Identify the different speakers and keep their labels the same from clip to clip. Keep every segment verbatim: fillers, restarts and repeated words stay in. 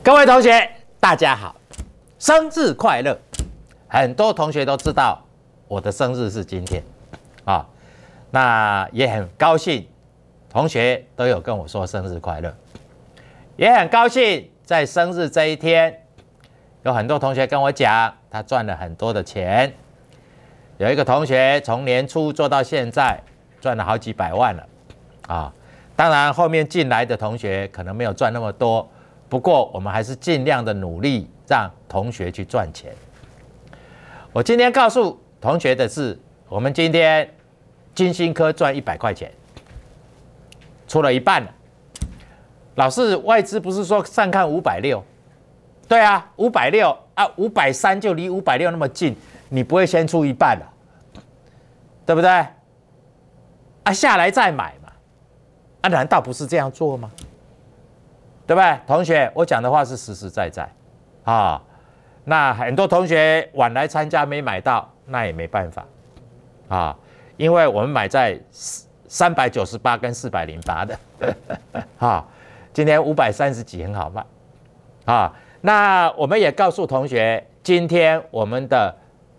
Speaker 1: 各位同学，大家好，生日快乐！很多同学都知道我的生日是今天啊，那也很高兴，同学都有跟我说生日快乐，也很高兴在生日这一天，有很多同学跟我讲，他赚了很多的钱。有一个同学从年初做到现在，赚了好几百万了啊！当然，后面进来的同学可能没有赚那么多。不过，我们还是尽量的努力，让同学去赚钱。我今天告诉同学的是，我们今天金星科赚一百块钱，出了一半了。老师，外资不是说上看五百六？对啊，五百六啊，五百三就离五百六那么近，你不会先出一半了，对不对？啊，下来再买嘛，啊，难道不是这样做吗？对不对？同学，我讲的话是实实在在啊。那很多同学晚来参加没买到，那也没办法啊，因为我们买在三百九十八跟四百零八的啊，今天五百三十几很好卖啊。那我们也告诉同学，今天我们的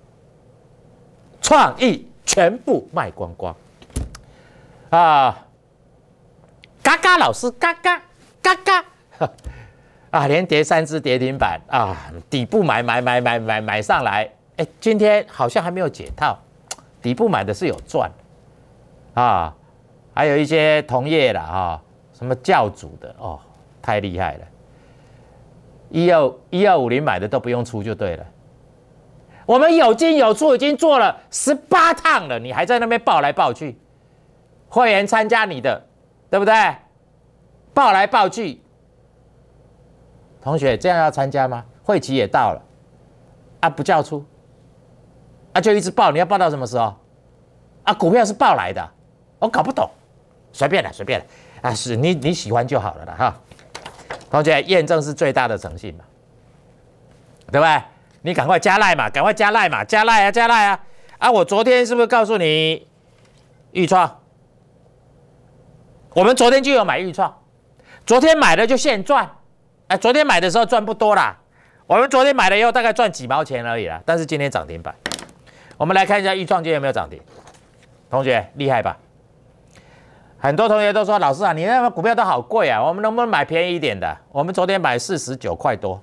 Speaker 1: 创意全部卖光光啊！嘎嘎老师，嘎嘎嘎嘎。啊，连跌三只跌停板啊，底部买买买买买买上来，哎，今天好像还没有解套，底部买的是有赚啊，还有一些同业啦啊，什么教主的哦，太厉害了，一二一二五零买的都不用出就对了，我们有进有出，已经做了十八趟了，你还在那边抱来抱去，会员参加你的，对不对？抱来抱去。同学，这样要参加吗？会期也到了，啊，不叫出，啊，就一直报，你要报到什么时候？啊，股票是报来的，我搞不懂，随便了，随便了，啊，是你你喜欢就好了啦，哈。同学，验证是最大的诚信嘛，对不对？你赶快加赖嘛，赶快加赖嘛，加赖啊，加赖啊！啊，我昨天是不是告诉你预创？我们昨天就有买预创，昨天买了就现赚。哎，昨天买的时候赚不多啦，我们昨天买了以后大概赚几毛钱而已啦，但是今天涨停板。我们来看一下预创今天有没有涨停，同学厉害吧？很多同学都说老师啊，你那个股票都好贵啊，我们能不能买便宜一点的？我们昨天买四十九块多，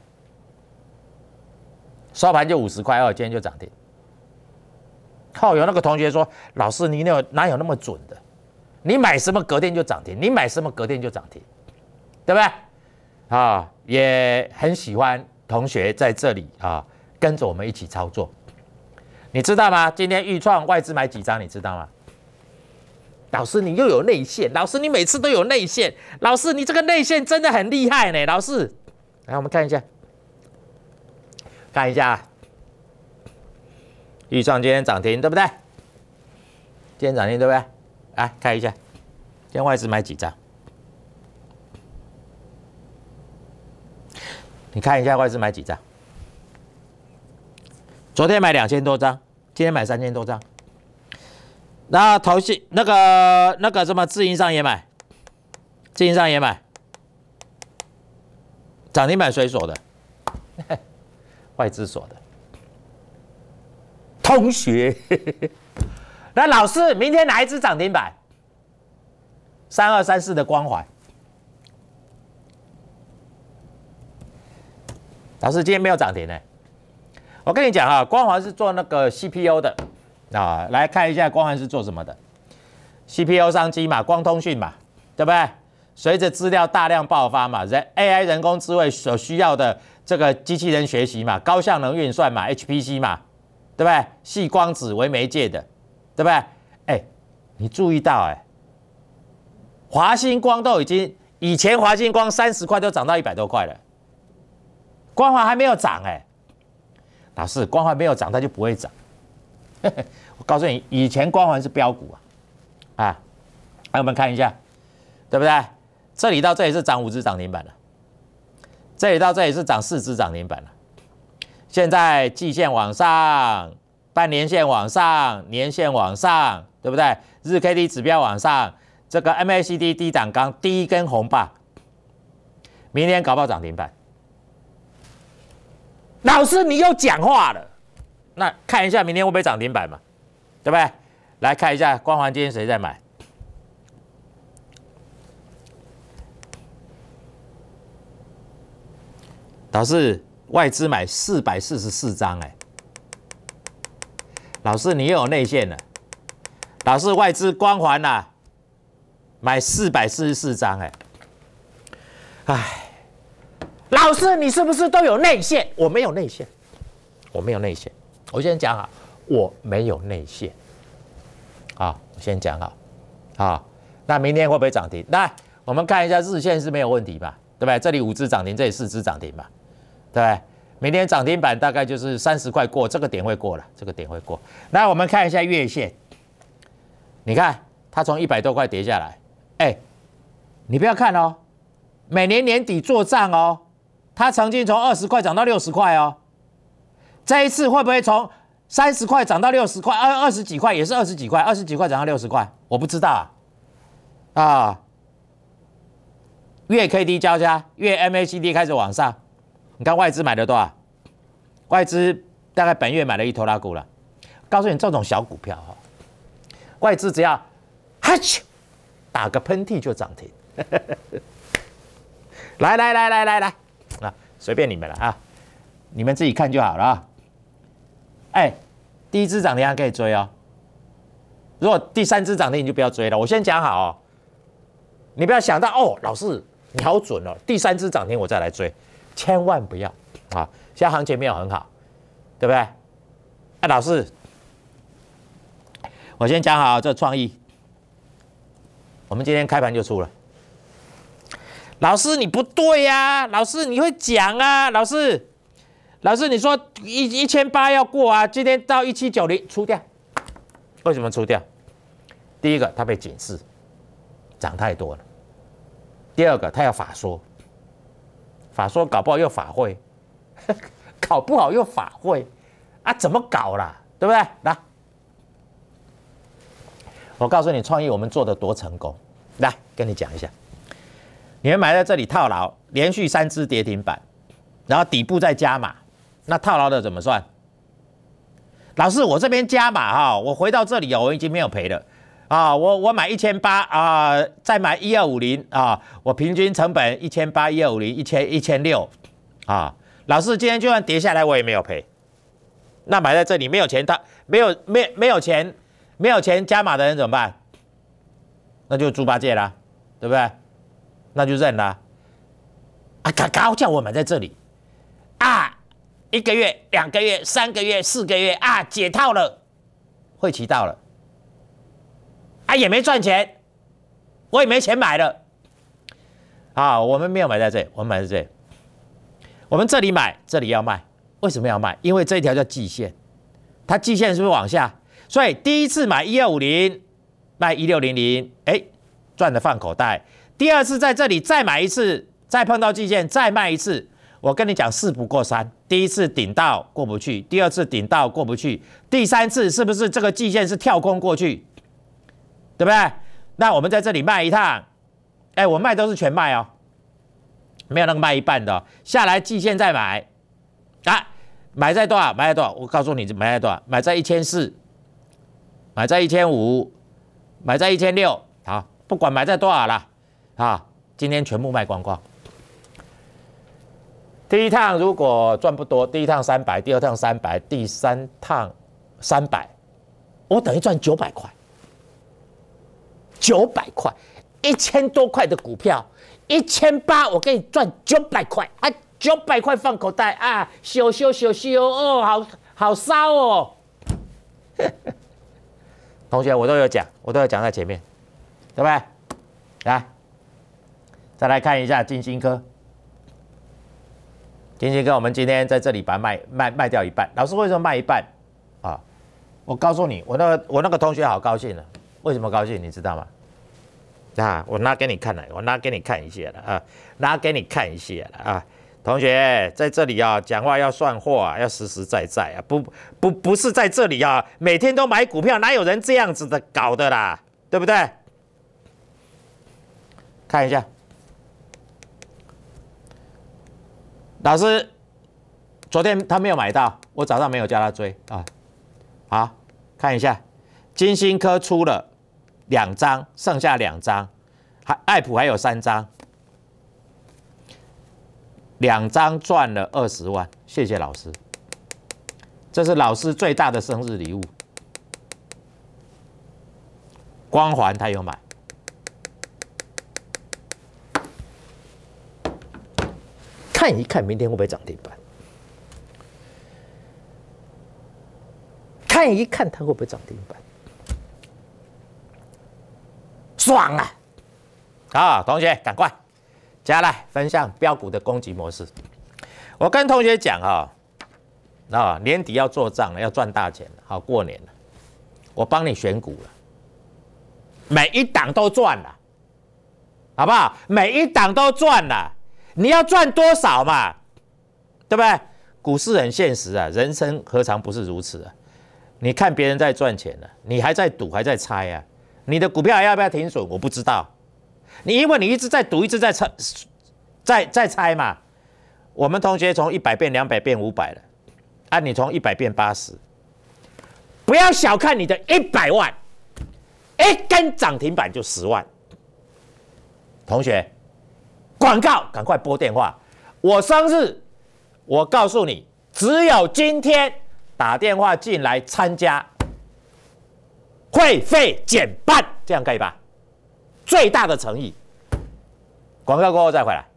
Speaker 1: 收盘就五十块二，今天就涨停。后有那个同学说，老师你有哪有那么准的？你买什么隔天就涨停，你买什么隔天就涨停，对不对？啊，也很喜欢同学在这里啊，跟着我们一起操作。你知道吗？今天预创外资买几张，你知道吗？老师，你又有内线，老师你每次都有内线，老师你这个内线真的很厉害呢。老师，来我们看一下，看一下，预创今天涨停，对不对？今天涨停，对不对？来看一下，今天外资买几张？你看一下外资买几张？昨天买两千多张，今天买三千多张。那投信那个那个什么自营商也买，自营商也买，涨停板谁锁的？外资锁的。同学，那老师明天哪一支涨停板？三二三四的光环。老师今天没有涨停呢，我跟你讲啊，光环是做那个 C P U 的啊，来看一下光环是做什么的 ，C P U 商机嘛，光通讯嘛，对不对？随着资料大量爆发嘛，人 A I 人工智慧所需要的这个机器人学习嘛，高效能运算嘛 ，H P C 嘛，对不对？细光子为媒介的，对不对？哎，你注意到哎，华星光都已经以前华星光三十块都涨到一百多块了。光环还没有涨哎，老师，光环没有涨，它就不会涨。我告诉你，以前光环是标股啊，啊，来我们看一下，对不对？这里到这里是涨五只涨停板了，这里到这里是涨四只涨停板了。现在季线往上，半年线往上，年线往上，对不对？日 K D 指标往上，这个 M A C D 低档钢第一根红棒，明天搞不好涨停板。 老师你又讲话了，那看一下明天会不会涨停板嘛，对不对？来看一下光环今天谁在买？老师，外资买四百四十四张，哎，老师你又有内线了。老师，外资光环呐、啊，买四百四十四张，哎，哎，老师你是不是都有内线？我没有内线，我没有内线。我先讲好，我没有内线。好，我先讲好，好，那明天会不会涨停？来，我们看一下日线是没有问题吧？对不对？这里五只涨停，这里四只涨停嘛。对不对？明天涨停板大概就是三十块过，这个点会过了，这个点会过。那我们看一下月线，你看它从一百多块跌下来，哎，你不要看哦，每年年底做账哦，它曾经从二十块涨到六十块哦，这一次会不会从三十块涨到六十块？二二十几块也是二十几块，二十几块涨到六十块，我不知道啊。啊，月 K D 交叉，月 M A C D 开始往上。你看外资买了多少？外资大概本月买了一头拉股了。告诉你，这种小股票哈，外资只要哈啾打个喷嚏就涨停。来来来来来来啊，随便你们了啊，你们自己看就好了啊。哎，第一支涨停还可以追哦。如果第三支涨停你就不要追了。我先讲好哦，你不要想到哦，老师你好准哦，第三支涨停我再来追。千万不要啊！现在行情没有很好，对不对？哎，老师，我先讲好这创意，我们今天开盘就出了。老师你不对呀、啊，老师你会讲啊，老师，老师你说一一千八要过啊，今天到一七九零出掉，为什么出掉？第一个它被警示，涨太多了；第二个它要法说。法说搞不好又法会，搞不好又法会啊？怎么搞啦？对不对？来，我告诉你，创意我们做的多成功。来，跟你讲一下，你们买在这里套牢，连续三只跌停板，然后底部再加码，那套牢的怎么算？老师，我这边加码哈，我回到这里哦，我已经没有赔了。啊，我我买一千八啊，再买一二五零啊，我平均成本一千八、一二五零、一千一千六啊。老师今天就算跌下来，我也没有赔。那买在这里没有钱，他没有没没有钱，没有钱加码的人怎么办？那就猪八戒啦，对不对？那就认啦。啊，高高叫我买在这里啊，一个月、两个月、三个月、四个月啊，解套了，会期到了。啊，也没赚钱，我也没钱买了。啊，我们没有买在这里，我们买在这里。我们这里买，这里要卖，为什么要卖？因为这一条叫季线，它季线是不是往下？所以第一次买一二五零，卖一六零零，哎，赚的放口袋。第二次在这里再买一次，再碰到季线再卖一次。我跟你讲，事不过三，第一次顶到过不去，第二次顶到过不去，第三次是不是这个季线是跳空过去？对不对？那我们在这里卖一趟，哎，我卖都是全卖哦，没有那个卖一半的、哦。下来季线再买，啊，买在多少？买在多少？我告诉你，买在多少？买在一千四，买在一千五，买在一千六。好，不管买在多少啦，啊，今天全部卖光光。第一趟如果赚不多，第一趟三百，第二趟三百，第三趟三百，我等于赚九百块。九百块，一千多块的股票，一千八，我给你赚九百块啊！九百块放口袋啊，咻咻咻咻哦，好好烧哦！同学，我都有讲，我都有讲在前面，对不对？来，再来看一下金星科，金星科，我们今天在这里把它卖卖卖掉一半。老师为什么卖一半啊？我告诉你，我那个我那个同学好高兴了。为什么高兴？你知道吗？啊，我拿给你看了，我拿给你看一下了啊，拿给你看一下了啊，同学在这里啊，讲话要算话，要实实在在啊，不不不是在这里啊，每天都买股票，哪有人这样子的搞的啦，对不对？看一下，老师昨天他没有买到，我早上没有叫他追啊。好，看一下，金星科出了两张，剩下两张，还爱普还有三张，两张赚了二十万，谢谢老师，这是老师最大的生日礼物。光环他有买，看一看明天会不会涨停板，看一看它会不会涨停板，爽啊！好，同学赶快加来分享标股的攻击模式。我跟同学讲啊，啊年底要做账了，要赚大钱了，好过年了，我帮你选股了。每一档都赚了，好不好？每一档都赚了，你要赚多少嘛？对不对？股市很现实啊，人生何尝不是如此啊？你看别人在赚钱了，你还在赌，还在猜啊？你的股票还要不要停损？我不知道。你因为你一直在赌，一直在猜，在在猜嘛。我们同学从一百变两百变五百了，啊，你从一百变八十，不要小看你的一百万。一根涨停板就十万，同学，广告赶快拨电话。我生日，我告诉你，只有今天打电话进来参加，会费减半，这样可以吧？最大的诚意。广告过后再回来。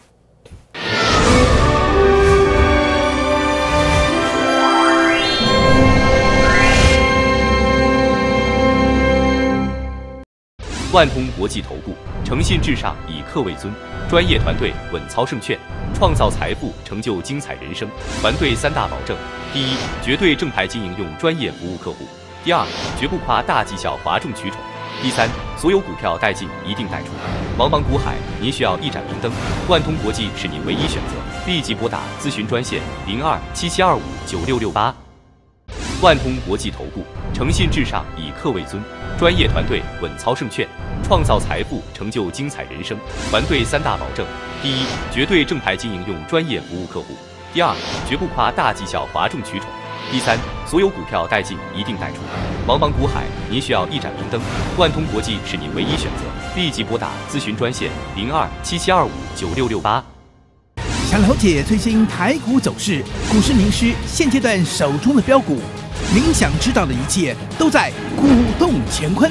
Speaker 2: 万通国际投顾，诚信至上，以客为尊，专业团队稳操胜券，创造财富，成就精彩人生。团队三大保证：第一，绝对正牌经营用专业服务客户；第二，绝不夸大绩效哗众取宠；第三，所有股票带进一定带出。茫茫股海，您需要一盏明灯，万通国际是你唯一选择。立即拨打咨询专线零二七七二五九六六八。万通国际投顾，诚信至上，以客为尊，专业团队稳操胜券，创造财富，成就精彩人生。团队三大保证：第一，绝对正牌经营用专业服务客户；第二，绝不夸大绩效哗众取宠；第三，所有股票带进一定带出。茫茫股海，您需要一盏明灯，万通国际是你唯一选择。立即拨打咨询专线零二七七二五九六六八。
Speaker 3: 想了解最新台股走势，股市名师现阶段手中的标股，您想知道的一切都在股动乾坤。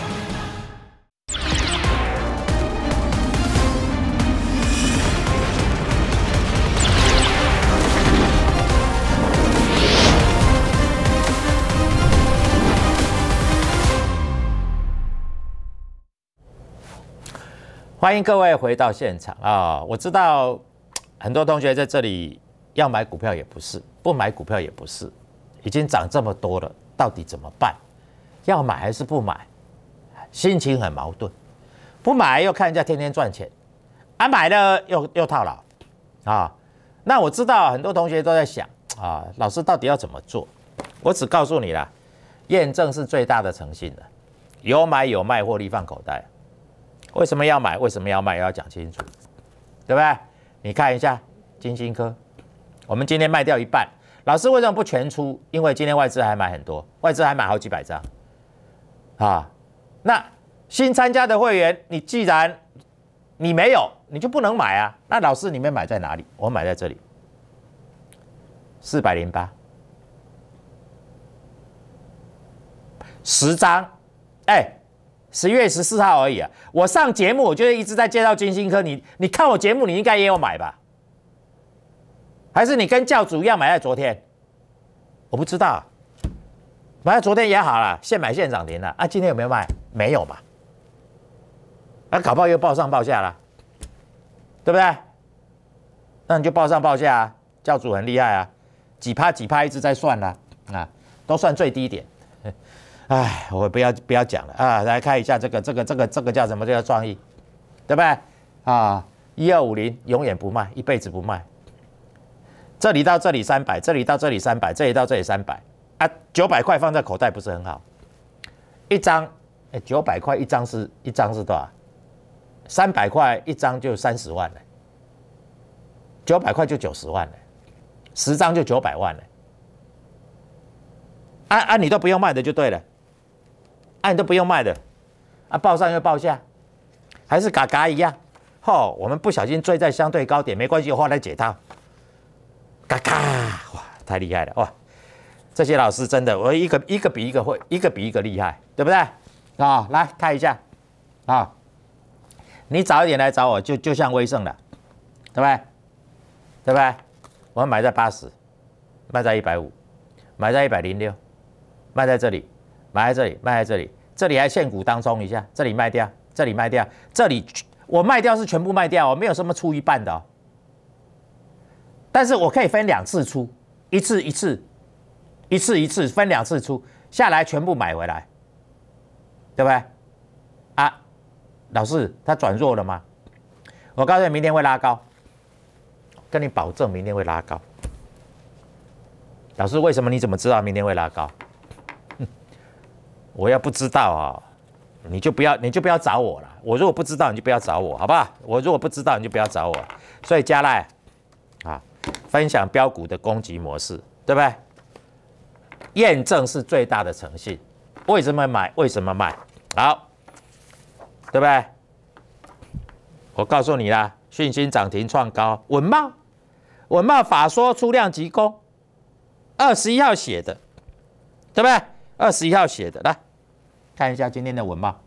Speaker 1: 欢迎各位回到现场啊！我知道很多同学在这里要买股票也不是，不买股票也不是，已经涨这么多了，到底怎么办？要买还是不买？心情很矛盾。不买又看人家天天赚钱，啊买了又又套牢啊！那我知道很多同学都在想啊，老师到底要怎么做？我只告诉你啦，验证是最大的诚信的，有买有卖，获利放口袋。为什么要买？为什么要卖？要讲清楚，对不对？你看一下金星科，我们今天卖掉一半。老师为什么不全出？因为今天外资还买很多，外资还买好几百张啊。那新参加的会员，你既然你没有，你就不能买啊。那老师你们买在哪里？我买在这里，四百零八，十张，哎、欸。十月十四号而已啊！我上节目，我就一直在介绍金星科，你你看我节目，你应该也有买吧？还是你跟教主一样买在昨天？我不知道，买在昨天也好了，现买现涨停了啊！今天有没有卖？没有嘛？那、啊、搞不好又报上报下了，对不对？那你就报上报下啊！教主很厉害啊，几趴几趴一直在算啦、啊，啊，都算最低点。哎，我不要不要讲了啊！来看一下这个这个这个这个叫什么？这叫创意，对不对？啊，一二五零永远不卖，一辈子不卖。这里到这里三百，这里到这里三百，这里到这里三百啊，九百块放在口袋不是很好？一张，哎，九百块一张是一张是多少？三百块一张就三十万了，九百块就九十万了， 十张就九百万了。啊啊，你都不用卖的就对了，啊你都不用卖的，啊报上又报下，还是嘎嘎一样。吼、哦，我们不小心追在相对高点，没关系，我后来解套。嘎嘎，哇，太厉害了哇！这些老师真的，我一个一个比一个会，一个比一个厉害，对不对？啊、哦，来看一下，啊、哦，你早一点来找我，就就像威盛了，对不对？对不对？我们买在八十，卖在一百五，买在一百零六，卖在这里，买在这里，卖在这里，这里还现股当冲一下，这里卖掉，这里卖掉，这里。我卖掉是全部卖掉哦，没有什么出一半的哦。但是我可以分两次出，一次一次，一次一次分两次出，下来全部买回来，对不对？啊，老师，它转弱了吗？我告诉你，明天会拉高，跟你保证明天会拉高。老师，为什么你怎么知道明天会拉高？我要不知道啊、哦。你就不要，你就不要找我了。我如果不知道，你就不要找我，好不好？我如果不知道，你就不要找我。所以加赖啊，分享标股的攻击模式，对不对？验证是最大的诚信。为什么买？为什么卖？好，对不对？我告诉你啦，讯息涨停创高，稳茂，稳茂法说出量急攻，二十一号写的，对不对？二十一号写的，来。看一下今天的文茂，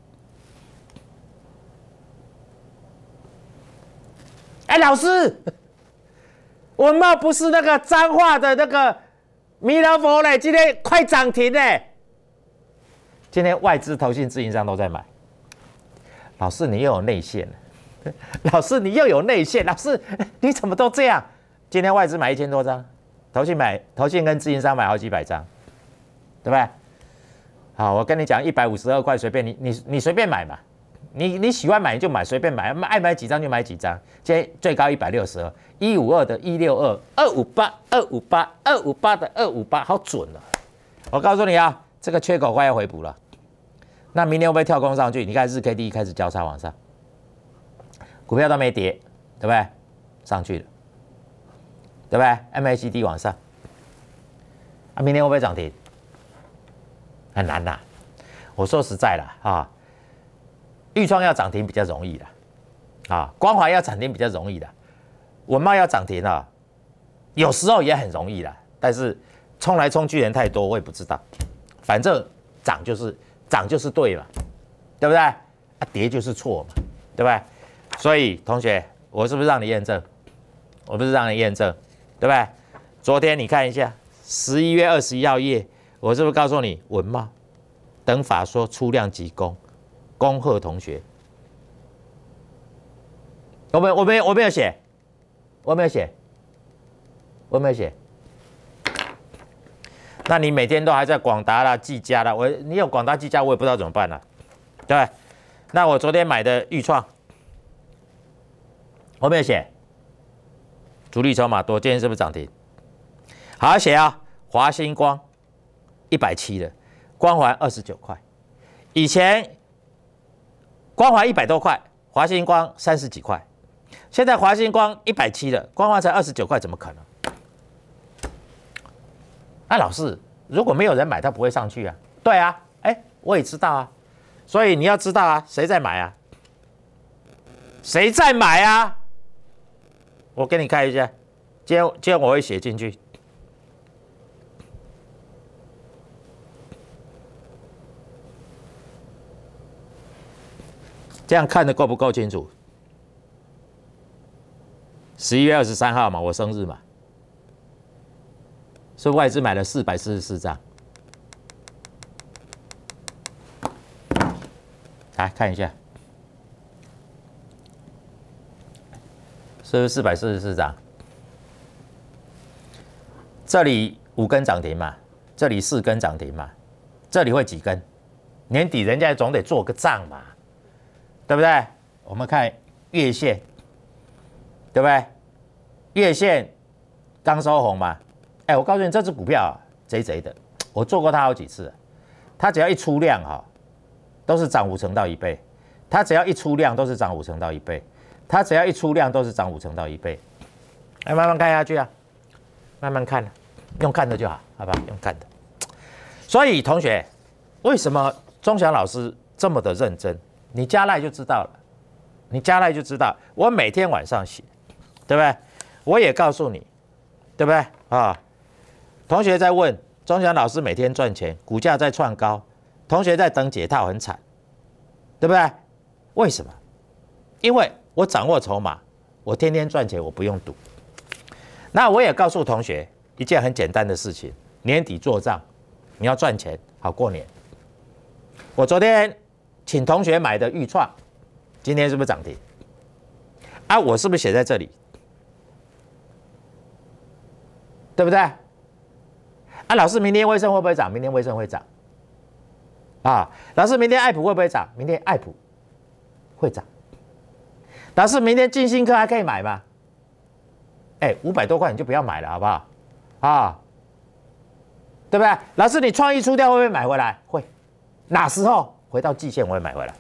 Speaker 1: 哎，老师，文茂不是那个彰化的那个弥勒佛嘞，今天快涨停嘞！今天外资、投信、自营商都在买。老师，你又有内线了，老师你又有内线，老师你怎么都这样？今天外资买一千多张，投信买，投信跟自营商买好几百张，对不对？好，我跟你讲，一百五十二块随便你你你随便买嘛，你你喜欢买你就买，随便买，爱买几张就买几张。今天最高一百六十二，一五二的一六二，二五八二五八二五八的二五八，好准啊！我告诉你啊，这个缺口快要回补了。那明天会不会跳空上去？你看日 K D 开始交叉往上，股票都没跌，对不对？上去了，对不对 ？M A C D 往上，啊，明天会不会涨停？很难呐、啊，我说实在啦，啊，裕创要涨停比较容易啦，啊，光华要涨停比较容易啦，文茂要涨停啊，有时候也很容易啦，但是冲来冲去人太多，我也不知道，反正涨就是涨就是对嘛，对不对？啊，跌就是错嘛，对不对？所以同学，我是不是让你验证？我不是让你验证，对不对？昨天你看一下，十一月二十一号夜。我是不是告诉你，文茂等法说出量急攻，恭贺同学。我没有，我没有，我没有写，我没有写，我没有写。那你每天都还在广达啦、技嘉啦，我你有广达、技嘉，我也不知道怎么办了，对不对？那我昨天买的裕创，我没有写，主力筹码多，今天是不是涨停？好好写啊，华星光。一百七的光环二十九块，以前光环一百多块，华星光三十几块，现在华星光一百七了，光环才二十九块，怎么可能？啊，老师，如果没有人买，它不会上去啊？对啊，哎，我也知道啊，所以你要知道啊，谁在买啊？谁在买啊？我给你看一下，今天今天我会写进去。这样看的够不够清楚？十一月二十三号嘛，我生日嘛，是外资买了四百四十四张。来看一下，是不是四百四十四张？这里五根涨停嘛，这里四根涨停嘛，这里会几根？年底人家总得做个账嘛。对不对？我们看月线，对不对？月线刚收红嘛。哎，我告诉你，这只股票啊，贼贼的，我做过它好几次。它只要一出量哈，都是涨五成到一倍。它只要一出量都是涨五成到一倍。它只要一出量都是涨五成到一倍。来慢慢看下去啊。 慢慢看，用看的就好，好吧？用看的。所以同学，为什么钟祥老师这么的认真？你加赖就知道了，你加赖就知道，我每天晚上写，对不对？我也告诉你，对不对啊？同学在问钟祥老师每天赚钱，股价在创高，同学在等解套，很惨，对不对？为什么？因为我掌握筹码，我天天赚钱，我不用赌。那我也告诉同学一件很简单的事情：年底做账，你要赚钱，好过年。我昨天请同学买的预创，今天是不是涨停？啊，我是不是写在这里？对不对？啊，老师，明天威盛会不会涨？明天威盛会涨。啊，老师，明天爱普会不会涨？明天爱普会涨。老师，明天金星科还可以买吗？哎，五百多块你就不要买了，好不好？啊，对不对？老师，你创意出掉会不会买回来？会。哪时候回到季线我会买回来？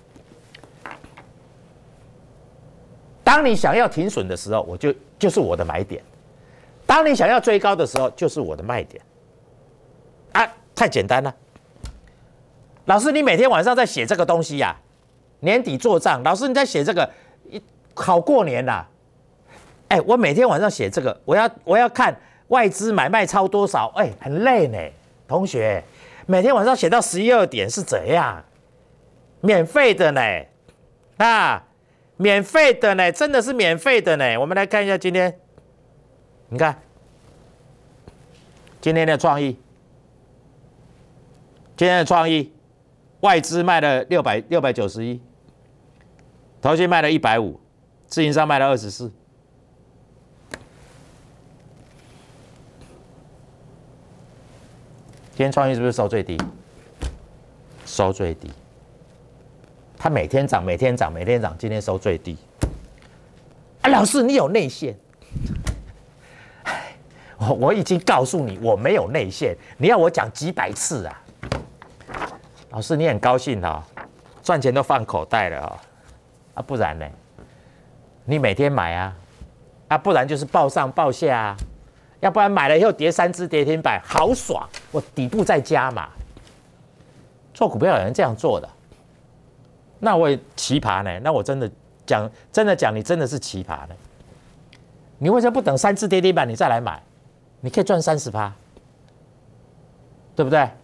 Speaker 1: 当你想要停损的时候，我就就是我的买点；当你想要追高的时候，就是我的卖点。啊，太简单了。老师，你每天晚上在写这个东西呀、啊？年底做账，老师你在写这个，好过年啦、啊。哎，我每天晚上写这个，我要我要看外资买卖超多少，哎，很累呢，同学。每天晚上写到十一二点是怎样？免费的呢，啊，免费的呢，真的是免费的呢。我们来看一下今天，你看今天的创意，今天的创意，外资卖了六百六百九十一，投信卖了一百五，自营商卖了二十四。今天创意是不是收最低？收最低。它每天涨，每天涨，每天涨，今天收最低。啊，老师，你有内线？我我已经告诉你，我没有内线。你要我讲几百次啊？老师，你很高兴啊、哦，赚钱都放口袋了啊、哦，啊，不然呢？你每天买啊，啊，不然就是报上报下啊。要不然买了以后跌三只跌停板，好爽！我底部再加码。做股票有人这样做的，那我也奇葩呢。那我真的讲，真的讲，你真的是奇葩呢。你为什么不等三只跌停板你再来买？你可以赚三十趴，对不对？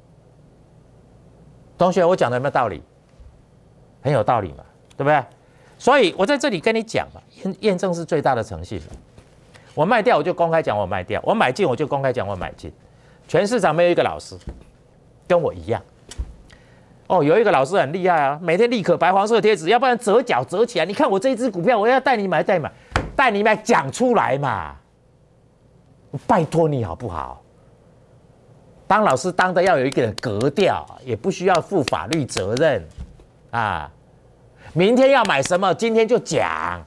Speaker 1: 同学，我讲的有没有道理？很有道理嘛，对不对？所以我在这里跟你讲嘛，验验证是最大的诚信。我卖掉我就公开讲我卖掉，我买进我就公开讲我买进，全市场没有一个老师跟我一样。哦，有一个老师很厉害啊，每天立可白黄色贴纸，要不然折角折起来。你看我这一只股票，我要带你买带买，带你买讲出来嘛，拜托你好不好？当老师当的要有一个格调，也不需要负法律责任啊。明天要买什么，今天就讲。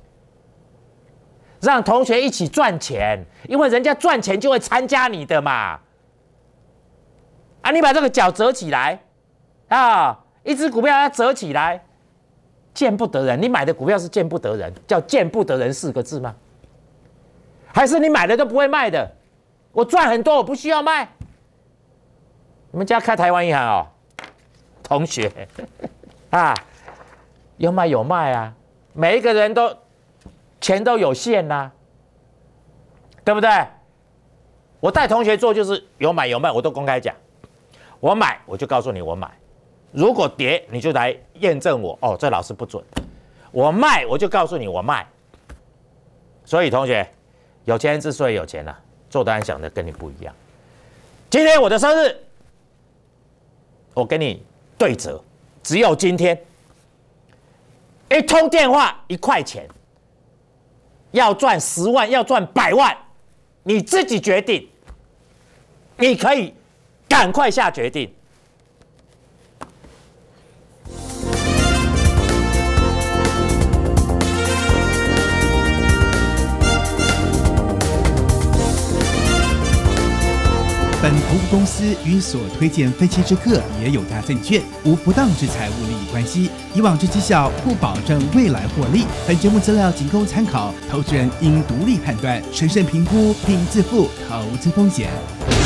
Speaker 1: 让同学一起赚钱，因为人家赚钱就会参加你的嘛。啊，你把这个角折起来，啊，一只股票要折起来，见不得人。你买的股票是见不得人，叫见不得人四个字吗？还是你买的都不会卖的？我赚很多，我不需要卖。你们家开台湾银行哦，同学啊，有买有卖啊，每一个人都。钱都有限呐、啊，对不对？我带同学做就是有买有卖，我都公开讲。我买我就告诉你我买，如果跌你就来验证我哦，这老师不准。我卖我就告诉你我卖。所以同学，有钱人之所以有钱啊，做单想的跟你不一样。今天我的生日，我跟你对折，只有今天，一通电话一块钱。要赚十万，要赚百万，你自己决定。你可以赶快下决定。
Speaker 3: 本本投顾公司与所推荐分析之个别有价证券无不当之财务利益关系，以往之绩效不保证未来获利。本节目资料仅供参考，投资人应独立判断、审慎评估并自负投资风险。